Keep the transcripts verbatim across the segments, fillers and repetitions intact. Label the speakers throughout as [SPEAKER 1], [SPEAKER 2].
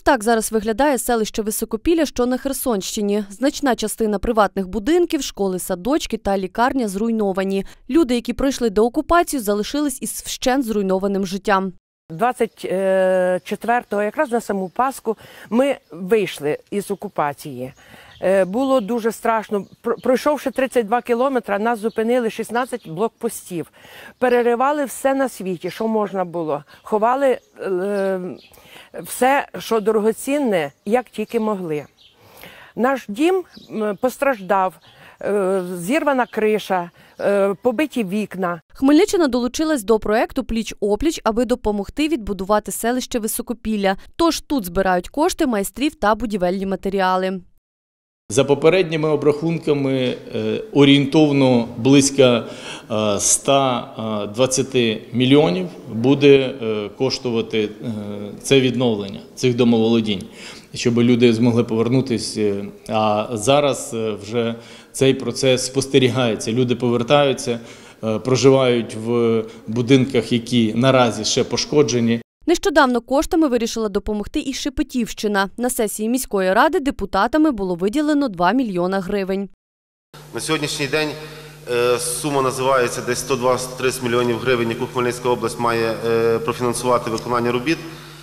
[SPEAKER 1] так зараз виглядає селище Високопілля, що на Херсонщині. Значна частина приватних будинків, школи, садочки та лікарня зруйновані. Люди, які пройшли деокупацію, залишились із вщент зруйнованим життям.
[SPEAKER 2] двадцять четвертого, якраз на саму Пасху, ми вийшли із окупації. Було дуже страшно. Пройшовши тридцять два кілометри, нас зупинили шістнадцять блокпостів. Переривали все на світі, що можна було. Ховали е, все, що дорогоцінне, як тільки могли. Наш дім постраждав, е, зірвана криша, е, побиті вікна.
[SPEAKER 1] Хмельниччина долучилась до проєкту «Пліч-опліч», аби допомогти відбудувати селище Високопілля. Тож тут збирають кошти майстрів та будівельні матеріали.
[SPEAKER 3] За попередніми обрахунками, орієнтовно близько ста двадцяти мільйонів буде коштувати це відновлення цих домоволодінь, щоб люди змогли повернутися. А зараз вже цей процес спостерігається. Люди повертаються, проживають в будинках, які наразі ще пошкоджені.
[SPEAKER 1] Нещодавно коштами вирішила допомогти і Шепетівщина. На сесії міської ради депутатами було виділено два мільйона гривень.
[SPEAKER 4] На сьогоднішній день сума називається десь сто двадцять - сто тридцять мільйонів гривень, яку Хмельницька область має профінансувати виконання робіт.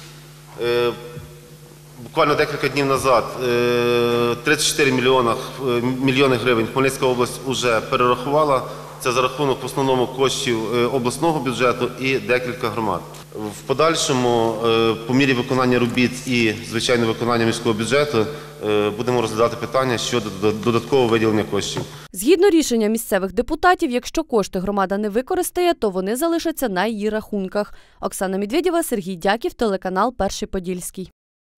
[SPEAKER 4] Буквально декілька днів назад тридцять чотири мільйони гривень Хмельницька область вже перерахувала. Це за рахунок в основному коштів обласного бюджету і декілька громад. В подальшому, по мірі виконання робіт і, звичайно, виконання міського бюджету, будемо розглядати питання щодо додаткового виділення коштів.
[SPEAKER 1] Згідно рішення місцевих депутатів, якщо кошти громада не використає, то вони залишаться на її рахунках. Оксана Медведєва, Сергій Дяків, телеканал «Перший Подільський».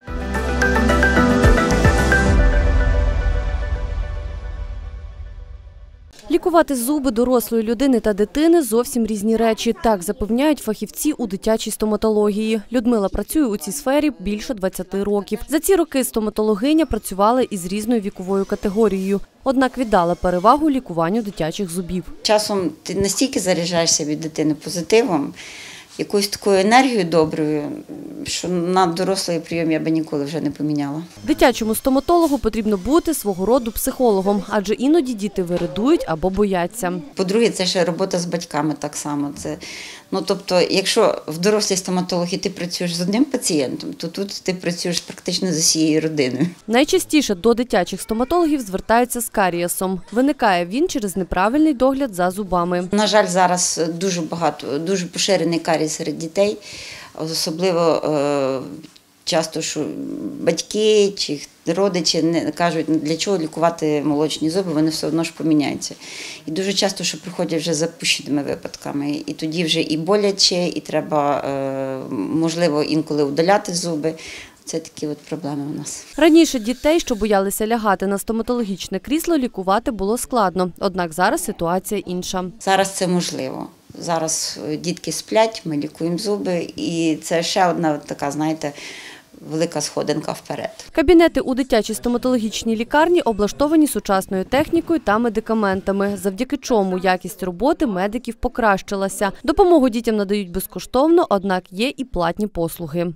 [SPEAKER 1] Лікувати зуби дорослої людини та дитини – зовсім різні речі. Так запевняють фахівці у дитячій стоматології. Людмила працює у цій сфері більше двадцяти років. За ці роки стоматологиня працювала із різною віковою категорією. Однак віддала перевагу лікуванню дитячих зубів.
[SPEAKER 5] Часом ти настільки заряджаєшся від дитини позитивом, якоюсь такою енергією доброю, що на дорослий прийом я би ніколи вже не поміняла.
[SPEAKER 1] Дитячому стоматологу потрібно бути свого роду психологом, адже іноді діти виридують або бояться.
[SPEAKER 5] По-друге, це ще робота з батьками так само. Це, ну, тобто, якщо в дорослій стоматології ти працюєш з одним пацієнтом, то тут ти працюєш практично з усією родиною.
[SPEAKER 1] Найчастіше до дитячих стоматологів звертаються з карієсом. Виникає він через неправильний догляд за зубами.
[SPEAKER 5] На жаль, зараз дуже багато, дуже поширений карієс серед дітей, особливо е, часто, що батьки чи родичі не кажуть, для чого лікувати молочні зуби, вони все одно ж поміняються. І дуже часто, що приходять вже з запущеними випадками, і тоді вже і боляче, і треба, е, можливо, інколи удаляти зуби. Це такі от проблеми у нас.
[SPEAKER 1] Раніше дітей, що боялися лягати на стоматологічне крісло, лікувати було складно. Однак зараз ситуація інша.
[SPEAKER 5] Зараз це можливо. Зараз дітки сплять, ми лікуємо зуби, і це ще одна така, знаєте, велика сходинка вперед.
[SPEAKER 1] Кабінети у дитячій стоматологічній лікарні облаштовані сучасною технікою та медикаментами, завдяки чому якість роботи медиків покращилася. Допомогу дітям надають безкоштовно, однак є і платні послуги.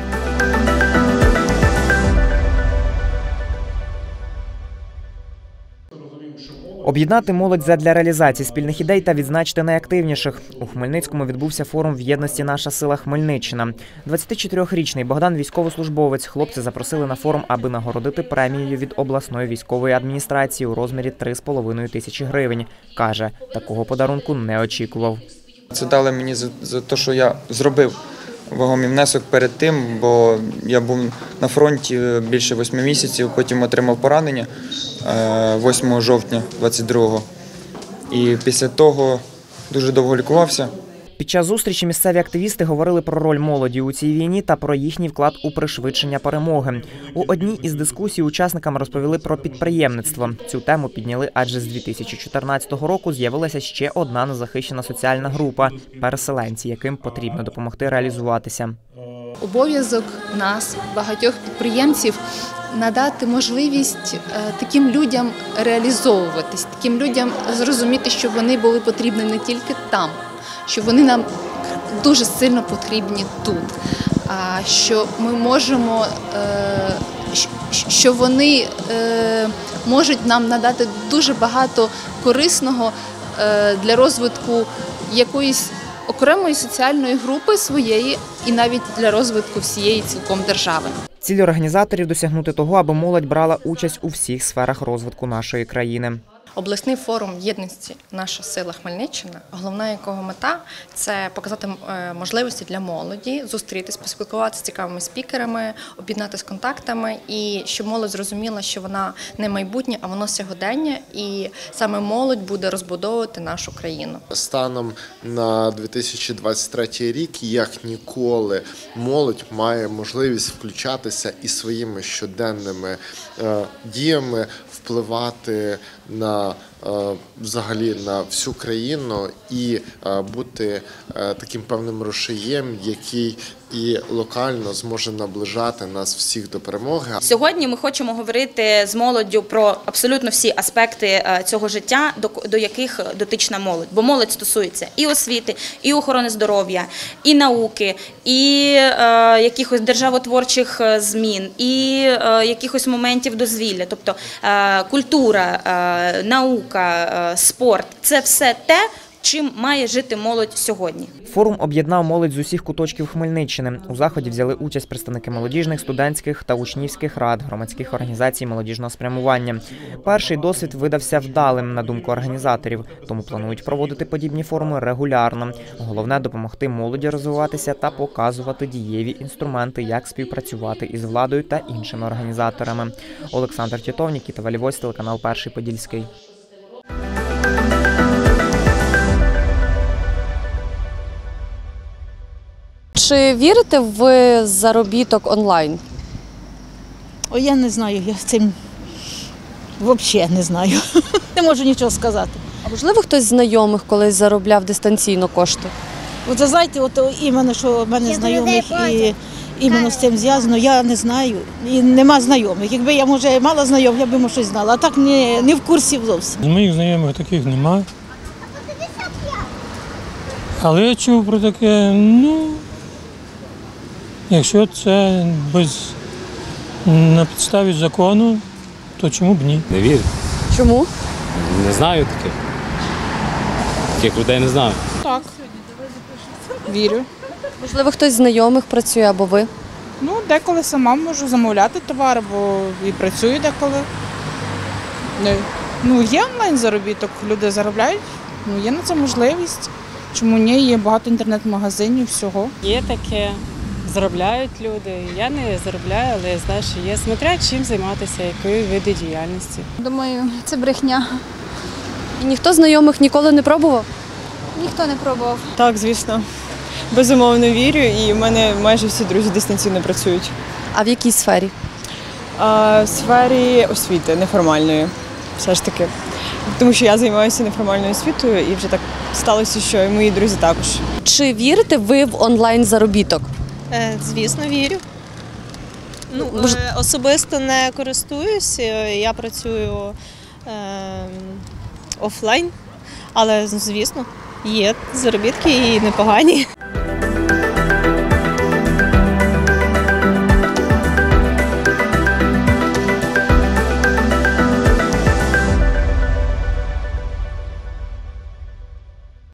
[SPEAKER 6] Об'єднати молодь задля реалізації спільних ідей та відзначити найактивніших. У Хмельницькому відбувся форум в єдності «Наша сила Хмельниччина». двадцятичотирирічний Богдан – військовослужбовець. Хлопці запросили на форум, аби нагородити премією від обласної військової адміністрації у розмірі три з половиною тисячі гривень. Каже, такого подарунку не очікував.
[SPEAKER 7] Це дали мені за, за те, що я зробив вагомий внесок перед тим, бо я був на фронті більше восьми місяців, потім отримав поранення восьмого жовтня двадцять другого. І після того дуже довго лікувався.
[SPEAKER 6] Під час зустрічі місцеві активісти говорили про роль молоді у цій війні та про їхній вклад у пришвидшення перемоги. У одній із дискусій учасникам розповіли про підприємництво. Цю тему підняли, адже з дві тисячі чотирнадцятого року з'явилася ще одна незахищена соціальна група – переселенці, яким потрібно допомогти реалізуватися.
[SPEAKER 8] Обов'язок нас, багатьох підприємців, надати можливість таким людям реалізовуватись, таким людям зрозуміти, що вони були потрібні не тільки там, що вони нам дуже сильно потрібні тут. що ми можемо, що вони можуть нам надати дуже багато корисного для розвитку якоїсь окремої соціальної групи своєї і навіть для розвитку всієї цілком держави.
[SPEAKER 6] Ціль організаторів – досягнути того, аби молодь брала участь у всіх сферах розвитку нашої країни.
[SPEAKER 9] Обласний форум єдності «Наша сила Хмельниччина», головна якого мета – це показати можливості для молоді, зустрітись, поспілкуватися з цікавими спікерами, об'єднатися з контактами і щоб молодь зрозуміла, що вона не майбутнє, а воно сьогодення, і саме молодь буде розбудовувати нашу країну.
[SPEAKER 10] Станом на дві тисячі двадцять третій рік, як ніколи, молодь має можливість включатися і своїми щоденними діями впливати на взагалі на всю країну і бути таким певним рушієм, який і локально зможе наближати нас всіх до перемоги.
[SPEAKER 11] Сьогодні ми хочемо говорити з молоддю про абсолютно всі аспекти цього життя, до яких дотична молодь. Бо молодь стосується і освіти, і охорони здоров'я, і науки, і е, якихось державотворчих змін, і е, якихось моментів дозвілля. Тобто е, культура, е, наука, е, спорт – це все те, чим має жити молодь сьогодні.
[SPEAKER 6] Форум об'єднав молодь з усіх куточків Хмельниччини. У заході взяли участь представники молодіжних, студентських та учнівських рад, громадських організацій молодіжного спрямування. Перший досвід видався вдалим, на думку організаторів, тому планують проводити подібні форуми регулярно. Головне – допомогти молоді розвиватися та показувати дієві інструменти, як співпрацювати із владою та іншими організаторами. Олександр Тітов, Нікіта Валівось, телеканал Перший Подільський.
[SPEAKER 1] Чи вірите в заробіток онлайн?
[SPEAKER 12] О, я не знаю, я цим взагалі не знаю. Не можу нічого сказати.
[SPEAKER 1] А можливо, хтось з знайомих колись заробляв дистанційно кошти?
[SPEAKER 12] От ви знаєте, от іменно, що в мене знайомих і іменно з цим зв'язано, я не знаю. І нема знайомих. Якби я, може, мала знайомих, я б йому щось знала. А так не, не в курсі зовсім.
[SPEAKER 13] З моїх знайомих таких немає. Але я чув про таке, ну, якщо це без, на підставі закону, то чому б ні?
[SPEAKER 14] Не вірю.
[SPEAKER 1] Чому?
[SPEAKER 14] Не знаю таких. Таких людей не знаю.
[SPEAKER 15] Так, вірю.
[SPEAKER 1] Можливо, хтось з знайомих працює або ви?
[SPEAKER 15] Ну, деколи сама можу замовляти товар, бо і працюю деколи. Ну, є онлайн-заробіток, люди заробляють, ну, є на це можливість. Чому ні, є багато інтернет-магазинів, всього.
[SPEAKER 16] Є таке, заробляють люди. Я не заробляю, але я знаю, що є. Смотря чим займатися, якої види діяльності.
[SPEAKER 17] Думаю, це брехня.
[SPEAKER 1] І ніхто з знайомих ніколи не пробував?
[SPEAKER 17] Ніхто не пробував.
[SPEAKER 18] Так, звісно. Безумовно вірю, і в мене майже всі друзі дистанційно працюють.
[SPEAKER 1] А в якій сфері?
[SPEAKER 18] А, в сфері освіти, неформальної, все ж таки. Тому що я займаюся неформальною освітою і вже так сталося, що і мої друзі також.
[SPEAKER 1] Чи вірите ви в онлайн-заробіток?
[SPEAKER 19] Е, звісно, вірю. Ну, Мож... Особисто не користуюсь, я працюю е, офлайн, але, звісно, є заробітки і непогані.